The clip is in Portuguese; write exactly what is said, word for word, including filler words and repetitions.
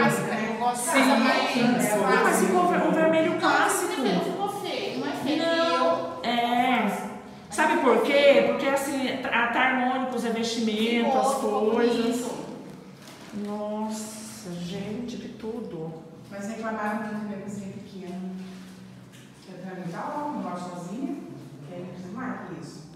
clássica, né? Eu gosto de Sim, casa mais... não, mas ficou um vermelho clássico. Não ficou feio, não é feio. Não, é... Sabe por quê? Porque assim, tá harmônico os revestimentos, as coisas. Nossa, gente, que tudo. Mas reclamaram muito da minha cozinha pequena. Que é pra mim tá ótimo, eu gosto sozinha. Que aí não precisa mais que isso.